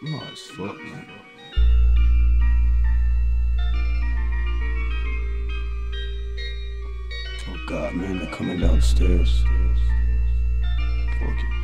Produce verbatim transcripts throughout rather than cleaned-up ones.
I'm high as fuck, man. Oh God, man, they're coming downstairs. Fuck it.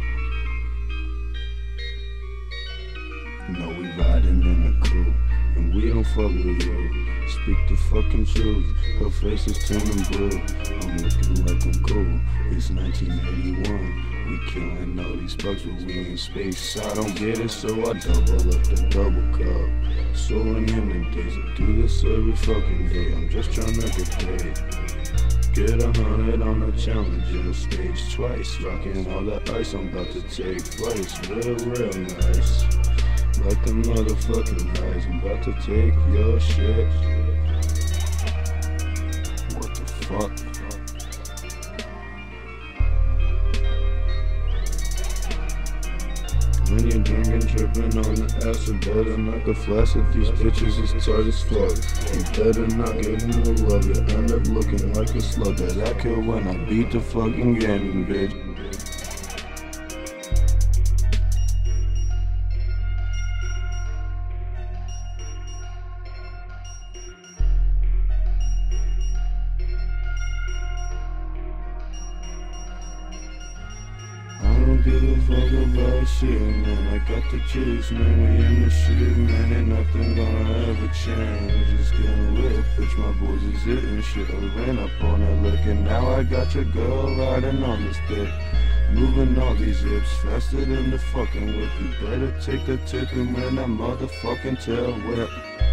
You know we riding in the coupe, and we don't fuck with you. Speak the fucking truth. Her face is turning blue. I'm looking like I'm cool. It's nineteen eighty-one. We killing all these bugs, but we in space. I don't get it, so I double up the double cup. Soaring in the days, I do this every fucking day. I'm just trying to get paid. Get a hundred on the challenger stage twice. Rocking all the ice, I'm about to take place. Real, real nice. Like the motherfucking eyes, I'm about to take your shit. What the fuck? When you're drinking, tripping on the acid, better knock a flash at these bitches, is tight as fuck. You better not get in the love, you end up looking like a slut that I kill when I beat the fucking game, bitch. I don't give a fuck about shit, man. I got the juice, man. We in the shit, man. Ain't nothing gonna ever change. Just getting lit, bitch. My boys is hitting shit. I ran up on her looking. Now I got your girl riding on this dick. Moving all these hips faster than the fucking whip. You better take the tip and win that motherfucking tail whip.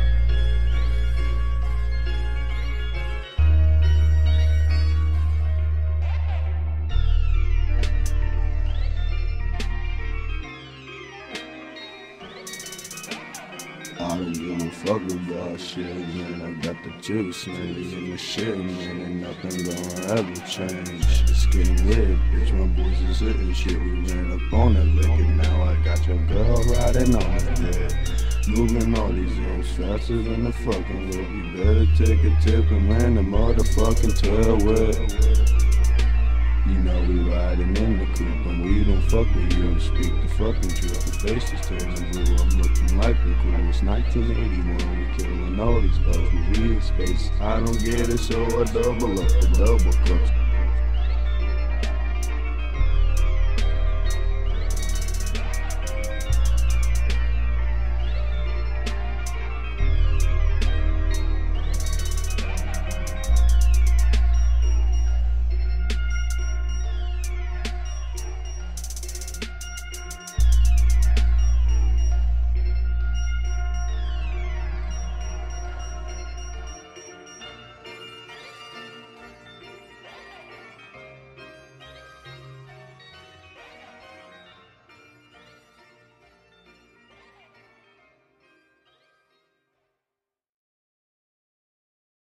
I don't give a fuck about shit, man. I got the juice, man. We in the shit, man. Ain't nothing gonna ever change. It's getting lit, bitch. My boys is hitting shit. We ran up on that lick, and now I got your girl riding on the dead. Moving all these hips faster than the fucking whip. You better take a tip and land the motherfucking tail whip. You know we riding in the coupe and we don't fuck with you. Speak the fucking truth, the face is turning blue. I'm looking like the cool. It's nineteen eighty-one, we killing all these bugs, but we in space. I don't get it, so I double up the double cups.